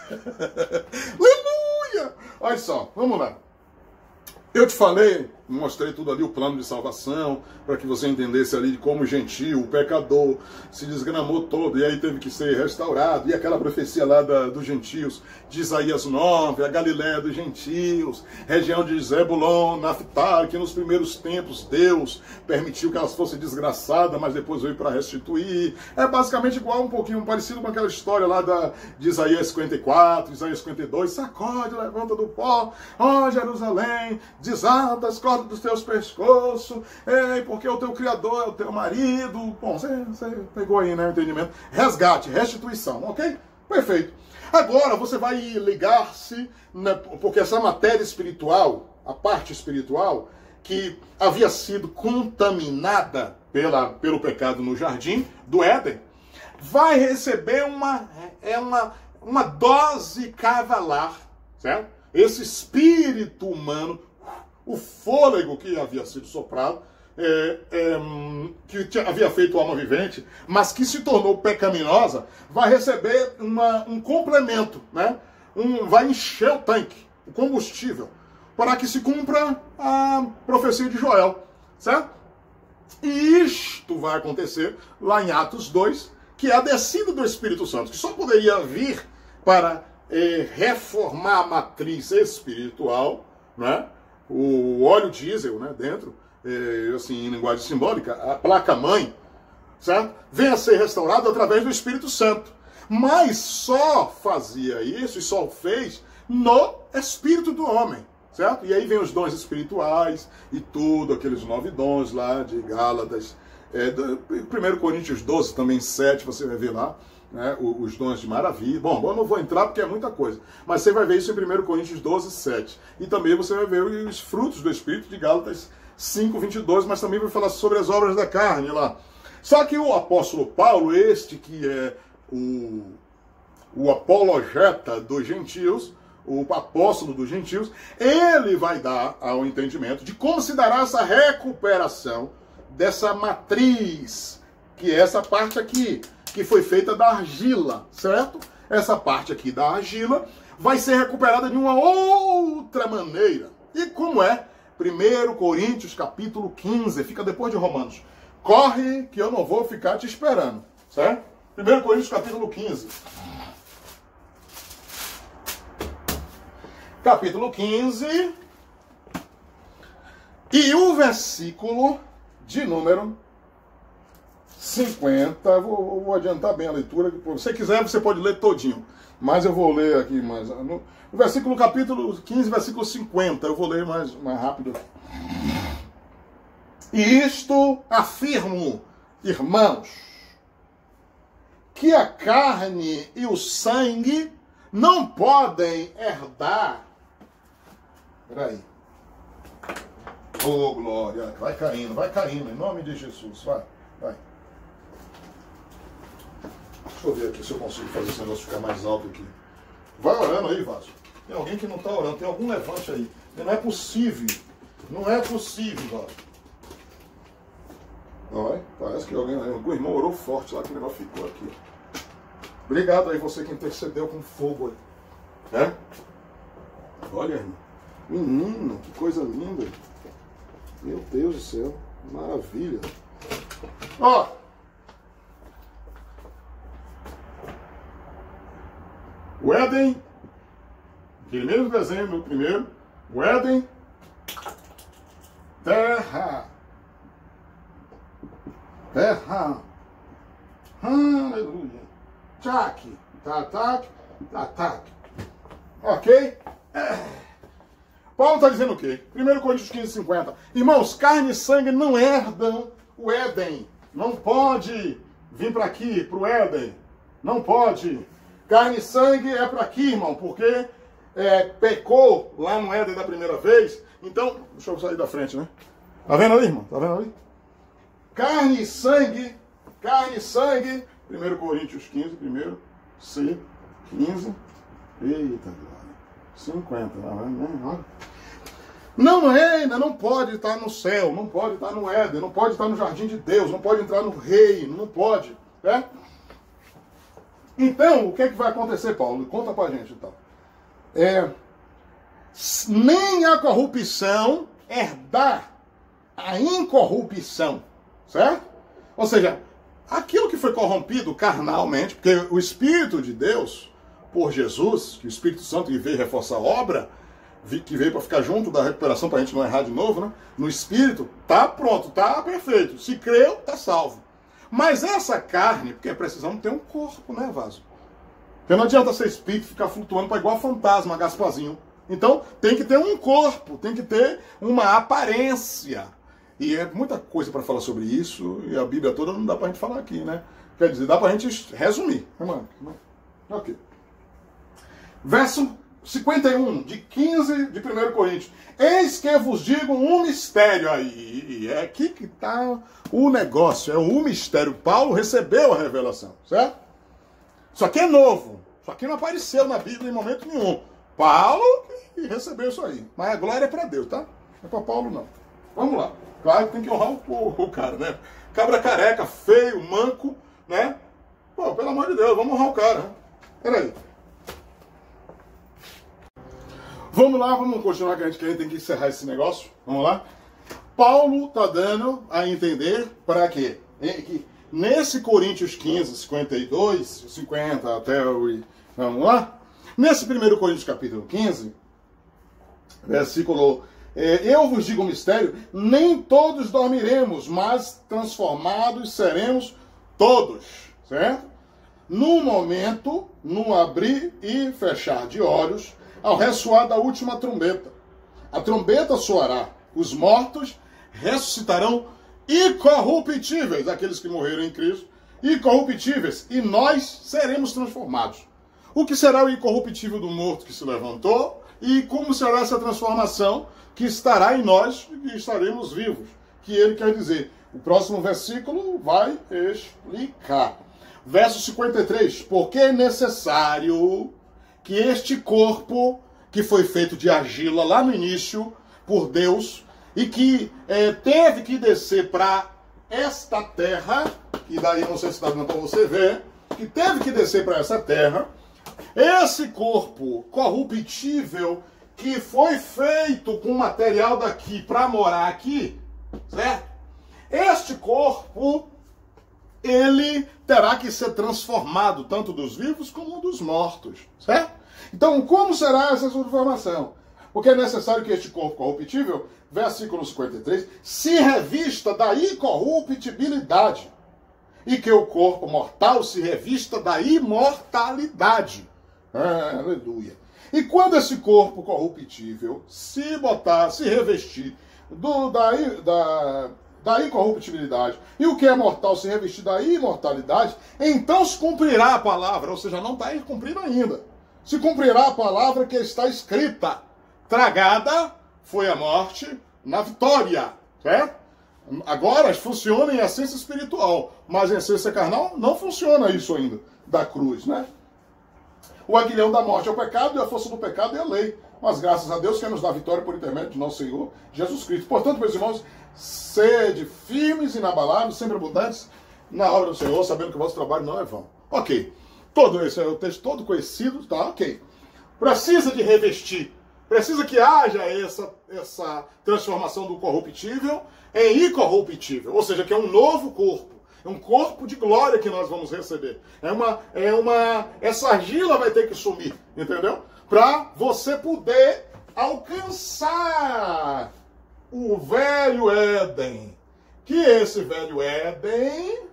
Aleluia! Olha só, vamos lá. Eu te falei, mostrei tudo ali, o plano de salvação, para que você entendesse ali de como o gentio, o pecador, se desgramou todo, e aí teve que ser restaurado. E aquela profecia lá da, dos gentios, de Isaías nove, a Galiléia dos gentios, região de Zebulon, Naftali, que nos primeiros tempos Deus permitiu que elas fossem desgraçadas, mas depois veio para restituir. É basicamente igual, um pouquinho parecido com aquela história lá da, de Isaías cinquenta e quatro, Isaías cinquenta e dois, sacode, levanta do pó, ó Jerusalém, desata as cordas dos teus pescoços, ei, porque o teu Criador é o teu marido. Bom, você, você pegou aí, né, o entendimento. Resgate, restituição, ok? Perfeito. Agora você vai ligar-se, né, porque essa matéria espiritual, a parte espiritual, que havia sido contaminada pela, pelo pecado no jardim do Éden, vai receber uma, é uma, uma dose cavalar, certo? Esse espírito humano o fôlego que havia sido soprado, é, é, que tinha, havia feito alma vivente, mas que se tornou pecaminosa, vai receber uma, um complemento, né? Um, vai encher o tanque, o combustível, para que se cumpra a profecia de Joel, certo? E isto vai acontecer lá em Atos dois, que é a descida do Espírito Santo, que só poderia vir para eh, reformar a matriz espiritual, né? O óleo diesel, né, dentro, eh, assim, em linguagem simbólica, a placa-mãe, certo? Vem a ser restaurado através do Espírito Santo. Mas só fazia isso e só fez no espírito do homem, certo? E aí vem os dons espirituais e tudo, aqueles nove dons lá de Gálatas, é, do, primeiro Coríntios doze, também sete, você vai ver lá, né, os dons de maravilha. Bom, eu não vou entrar porque é muita coisa, mas você vai ver isso em primeiro Coríntios doze, sete. E também você vai ver os frutos do Espírito de Gálatas cinco, vinte e dois, mas também vai falar sobre as obras da carne lá. Só que o apóstolo Paulo, este que é o, o apologeta dos gentios, o apóstolo dos gentios, ele vai dar ao entendimento de como se dará essa recuperação dessa matriz, que é essa parte aqui, que foi feita da argila, certo? Essa parte aqui da argila vai ser recuperada de uma outra maneira. E como é? primeiro Coríntios, capítulo quinze, fica depois de Romanos. Corre, que eu não vou ficar te esperando, certo? primeiro Coríntios, capítulo quinze. Capítulo quinze. E o versículo de número cinquenta. Vou, vou adiantar bem a leitura. Se você quiser, você pode ler todinho. Mas eu vou ler aqui mais. No versículo capítulo quinze, versículo cinquenta. Eu vou ler mais, mais rápido. E isto afirmo, irmãos, que a carne e o sangue não podem herdar. Peraí. Oh, glória. Vai caindo, vai caindo. Em nome de Jesus. Vai, vai. Deixa eu ver aqui se eu consigo fazer esse negócio ficar mais alto aqui. Vai orando aí, Vaso. Tem alguém que não está orando. Tem algum levante aí. Não é possível. Não é possível, Vaso. Olha, parece que alguém, algum irmão orou forte lá que o negócio ficou aqui. Obrigado aí, você que intercedeu com fogo aí. É? Olha, irmão. Menino, que coisa linda. Meu Deus do céu. Maravilha. Ó. O Éden. Aquele mesmo desenho, meu primeiro. O Éden. Terra. Terra. Aleluia. Tac. Tá, tac. Tá, tac. Ok? Paulo está dizendo o quê? primeiro Coríntios quinze, cinquenta. Irmãos, carne e sangue não herdam o Éden. Não pode vir para aqui, para o Éden. Não pode. Carne e sangue é para aqui, irmão, porque é, pecou lá no Éden da primeira vez. Então, deixa eu sair da frente, né? Tá vendo ali, irmão? Tá vendo ali? Carne e sangue, carne e sangue. primeiro Coríntios quinze, primeiro C, quinze. Eita, glória. cinquenta, né? Não reina, não pode estar no céu, não pode estar no Éden, não pode estar no jardim de Deus, não pode entrar no reino, não pode, né? Então, o que é que vai acontecer, Paulo? Conta pra gente, então. É, nem a corrupção herdar a incorrupção, certo? Ou seja, aquilo que foi corrompido carnalmente, porque o Espírito de Deus, por Jesus, que o Espírito Santo que veio reforçar a obra, que veio para ficar junto da recuperação, para a gente não errar de novo, né? No Espírito, tá pronto, tá perfeito. Se creu, tá salvo. Mas essa carne, porque precisamos ter um corpo, né, Vaso? Porque não adianta ser espírito e ficar flutuando para igual fantasma, Gasparzinho. Então, tem que ter um corpo, tem que ter uma aparência. E é muita coisa para falar sobre isso, e a Bíblia toda não dá para a gente falar aqui, né? Quer dizer, dá para a gente resumir. Ok. Verso cinquenta e um, de quinze de primeiro Coríntios. Eis que vos digo um mistério aí. É aqui que está o negócio, é o mistério. Paulo recebeu a revelação, certo? Isso aqui é novo. Isso aqui não apareceu na Bíblia em momento nenhum. Paulo que recebeu isso aí. Mas a glória é para Deus, tá? Não é para Paulo, não. Vamos lá. Claro que tem que honrar o, o cara, né? Cabra careca, feio, manco, né? Pô, pelo amor de Deus, vamos honrar o cara. Né? Peraí. Vamos lá, vamos continuar que a gente tem que encerrar esse negócio. Vamos lá. Paulo está dando a entender para quê? Que nesse Coríntios quinze, cinquenta e dois, cinquenta até o... Vamos lá? Nesse primeiro Coríntios capítulo quinze, versículo... Eu vos digo um mistério, nem todos dormiremos, mas transformados seremos todos, certo? No momento, no abrir e fechar de olhos, ao ressoar da última trombeta. A trombeta soará, os mortos ressuscitarão incorruptíveis, aqueles que morreram em Cristo, incorruptíveis, e nós seremos transformados. O que será o incorruptível do morto que se levantou, e como será essa transformação que estará em nós e estaremos vivos? Que ele quer dizer. O próximo versículo vai explicar. Verso cinquenta e três. Porque é necessário que este corpo, que foi feito de argila lá no início, por Deus, e que é, teve que descer para esta terra, e daí não sei se está dando para você ver, que teve que descer para essa terra, esse corpo corruptível, que foi feito com material daqui para morar aqui, certo? Este corpo, ele terá que ser transformado, tanto dos vivos como dos mortos, certo? Então, como será essa transformação? Porque é necessário que este corpo corruptível, versículo cinquenta e três, se revista da incorruptibilidade, e que o corpo mortal se revista da imortalidade. Ah, aleluia. E quando esse corpo corruptível se botar, se revestir do, da, da, da incorruptibilidade, e o que é mortal se revestir da imortalidade, então se cumprirá a palavra, ou seja, não está cumprindo ainda. Se cumprirá a palavra que está escrita. Tragada foi a morte na vitória. Certo? Agora funciona em essência espiritual, mas em essência carnal não funciona isso ainda, da cruz, né? O aguilhão da morte é o pecado, e a força do pecado é a lei. Mas graças a Deus que nos dá a vitória por intermédio de nosso Senhor Jesus Cristo. Portanto, meus irmãos, sede firmes e inabaláveis, sempre abundantes na obra do Senhor, sabendo que o vosso trabalho não é vão. Ok. Todo esse é o texto todo conhecido, tá? Ok. Precisa de revestir. Precisa que haja essa, essa transformação do corruptível em incorruptível. Ou seja, que é um novo corpo. É um corpo de glória que nós vamos receber. É uma, é uma, essa argila vai ter que sumir, entendeu? Para você poder alcançar o velho Éden. Que esse velho Éden,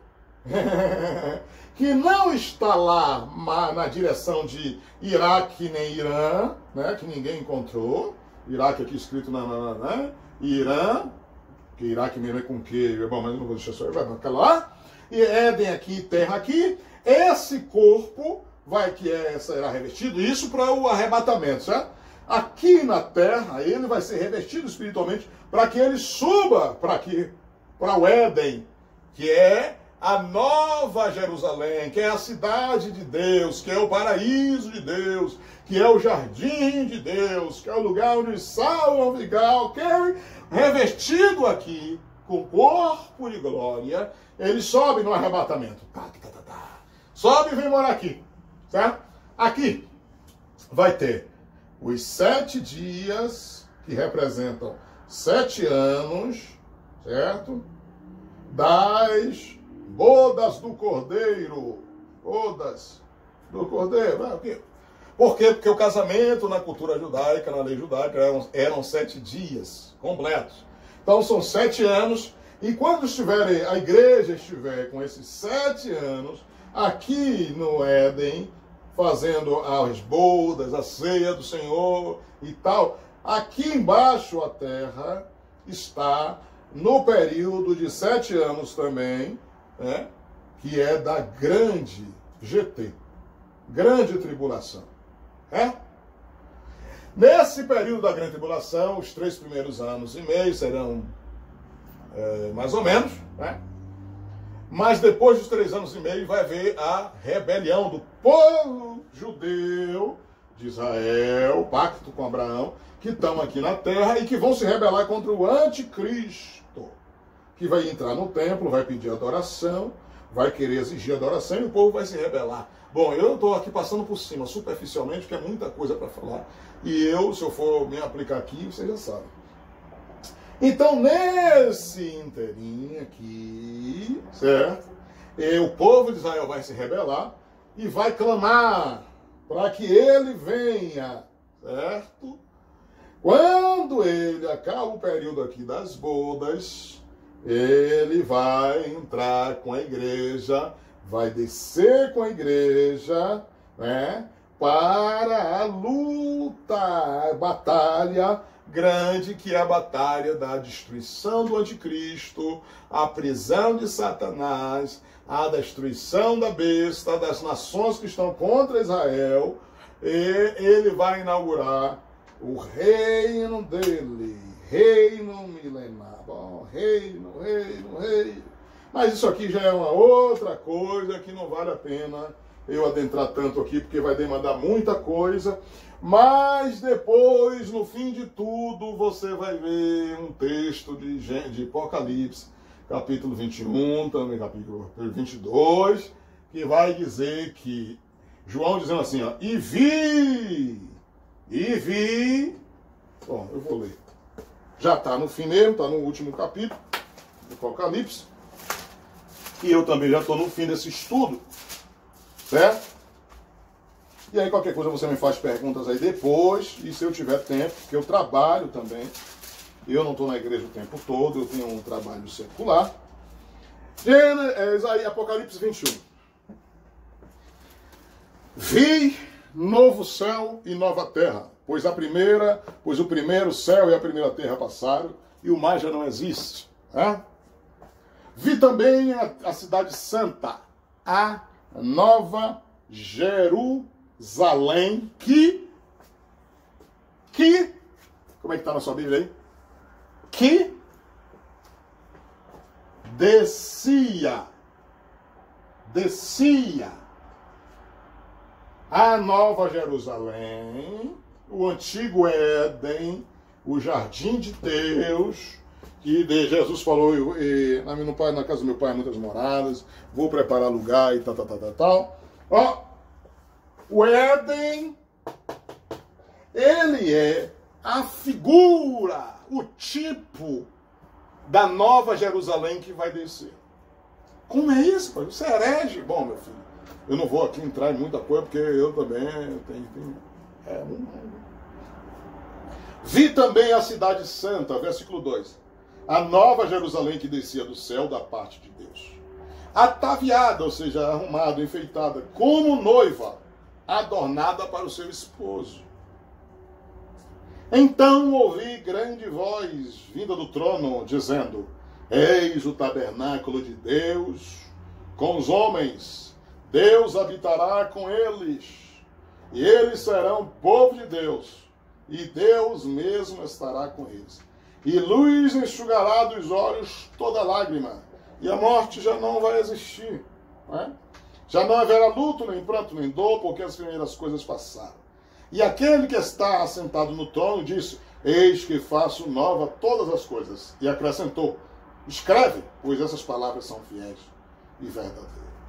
que não está lá na direção de Iraque nem Irã, né, que ninguém encontrou. Iraque aqui escrito na, na, na, na Irã, que Iraque mesmo é com que, bom, mas não vou deixar só, vai para lá. E Éden aqui, terra aqui, esse corpo vai que é, será revestido, isso para o arrebatamento, certo? Aqui na terra, ele vai ser revestido espiritualmente para que ele suba para aqui, para o Éden, que é a nova Jerusalém, que é a cidade de Deus, que é o paraíso de Deus, que é o jardim de Deus, que é o lugar onde os salvam legal, que é revestido aqui com corpo de glória. Ele sobe no arrebatamento. Tá, tá, tá, tá. Sobe e vem morar aqui. Certo? Aqui vai ter os sete dias, que representam sete anos, certo? Das bodas do Cordeiro. Bodas do Cordeiro. Ah, o quê? Por quê? Porque o casamento na cultura judaica, na lei judaica, eram, eram sete dias completos. Então são sete anos. E quando estiverem, a igreja estiver com esses sete anos, aqui no Éden, fazendo as bodas, a ceia do Senhor e tal, aqui embaixo a terra está no período de sete anos também, né, que é da grande G T, grande tribulação. É? Nesse período da grande tribulação, os três primeiros anos e meio serão É, mais ou menos, né? Mas depois dos três anos e meio vai haver a rebelião do povo judeu de Israel, o pacto com Abraão, que estão aqui na terra e que vão se rebelar contra o anticristo, que vai entrar no templo, vai pedir adoração, vai querer exigir adoração e o povo vai se rebelar. Bom, eu estou aqui passando por cima, superficialmente, porque é muita coisa para falar. E eu, se eu for me aplicar aqui, você já sabe. Então, nesse inteirinho aqui, certo? E o povo de Israel vai se rebelar e vai clamar para que ele venha, certo? Quando ele acaba o período aqui das bodas, ele vai entrar com a igreja, vai descer com a igreja, né, para a luta, a batalha grande, que é a batalha da destruição do anticristo, a prisão de Satanás, a destruição da besta, das nações que estão contra Israel, e ele vai inaugurar o reino dele, reino milenar, bom, reino, reino, reino. Mas isso aqui já é uma outra coisa que não vale a pena eu adentrar tanto aqui, porque vai demandar muita coisa. Mas depois, no fim de tudo, você vai ver um texto de, de Apocalipse, capítulo vinte e um, também capítulo vinte e dois, que vai dizer que, João dizendo assim, ó, e vi, e vi, bom, eu vou ler. Já está no fim mesmo, está no último capítulo do Apocalipse. E eu também já estou no fim desse estudo, certo? E aí qualquer coisa você me faz perguntas aí depois, e se eu tiver tempo, porque eu trabalho também. Eu não estou na igreja o tempo todo, eu tenho um trabalho secular. Gênesis, aí, Apocalipse vinte e um. Vi novo céu e nova terra, pois a primeira, pois o primeiro céu e a primeira terra passaram, e o mar já não existe. Né? Vi também a, a cidade santa, a nova Jerusalém, que, que, como é que está na sua Bíblia aí? Que descia, descia a nova Jerusalém, o antigo Éden, o jardim de Deus, que Jesus falou, e, na, meu pai, na casa do meu pai há muitas moradas, vou preparar lugar e tal, tal, tal, tal, tal. Ó, o Éden, ele é a figura, o tipo da nova Jerusalém que vai descer. Como é isso, pai? Você é herege? Bom, meu filho, eu não vou aqui entrar em muita coisa, porque eu também tenho... tenho é, não, vi também a cidade santa, versículo dois. A nova Jerusalém que descia do céu da parte de Deus. Ataviada, ou seja, arrumada, enfeitada, como noiva, adornada para o seu esposo. Então ouvi grande voz vinda do trono, dizendo, eis o tabernáculo de Deus com os homens. Deus habitará com eles, e eles serão povo de Deus, e Deus mesmo estará com eles. E luz enxugará dos olhos toda lágrima, e a morte já não vai existir. Não é? Já não haverá luto, nem pranto, nem dor, porque as primeiras coisas passaram. E aquele que está assentado no trono disse, eis que faço nova todas as coisas. E acrescentou, escreve, pois essas palavras são fiéis e verdadeiras.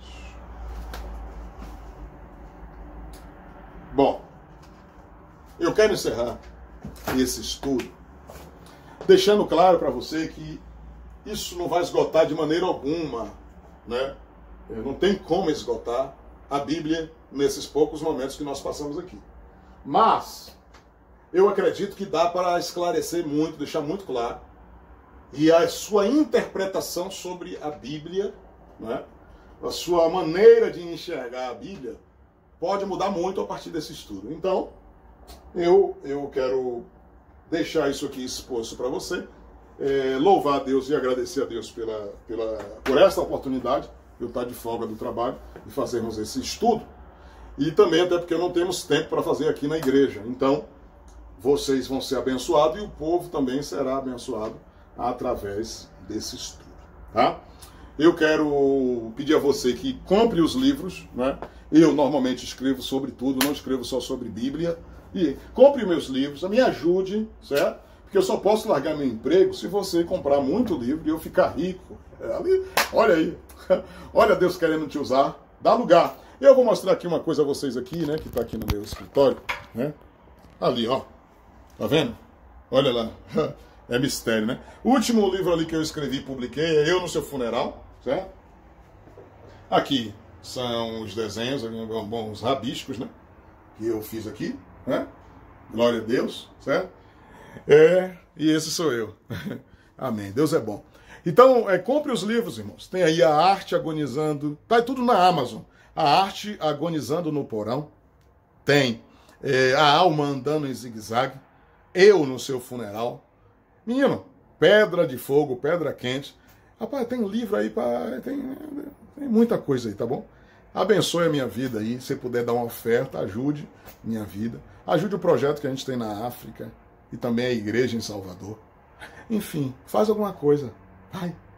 Bom, eu quero encerrar esse estudo deixando claro para você que isso não vai esgotar de maneira alguma, né? Não tem como esgotar a Bíblia nesses poucos momentos que nós passamos aqui. Mas eu acredito que dá para esclarecer muito, deixar muito claro, e a sua interpretação sobre a Bíblia, né? A sua maneira de enxergar a Bíblia pode mudar muito a partir desse estudo. Então, eu, eu quero deixar isso aqui exposto para você, é, louvar a Deus e agradecer a Deus pela, pela, por esta oportunidade, eu estar de folga do trabalho e fazermos esse estudo, e também até porque não temos tempo para fazer aqui na igreja. Então, vocês vão ser abençoados e o povo também será abençoado através desse estudo. Tá? eu quero pedir a você que compre os livros, né? Eu normalmente escrevo sobre tudo, não escrevo só sobre Bíblia. E compre meus livros, me ajude, certo? Porque eu só posso largar meu emprego se você comprar muito livro e eu ficar rico. É, ali, olha aí, olha Deus querendo te usar, dá lugar. Eu vou mostrar aqui uma coisa a vocês aqui, né, que está aqui no meu escritório, né? Ali, ó, tá vendo? Olha lá, é mistério, né? O último livro ali que eu escrevi e publiquei é Eu no Seu Funeral, certo? Aqui são os desenhos, os rabiscos, né, que eu fiz aqui, né? Glória a Deus, certo? É, e esse sou eu. Amém. Deus é bom. Então, é, compre os livros, irmãos. Tem aí A Arte Agonizando. Tá tudo na Amazon. A Arte Agonizando no Porão. Tem é, A Alma Andando em Zigue-Zague. Eu no Seu Funeral. Menino, Pedra de Fogo, Pedra Quente. Rapaz, tem livro aí para tem, tem muita coisa aí, tá bom? Abençoe a minha vida aí. Se puder dar uma oferta, ajude minha vida. Ajude o projeto que a gente tem na África. E também a igreja em Salvador. Enfim, faz alguma coisa. Vai.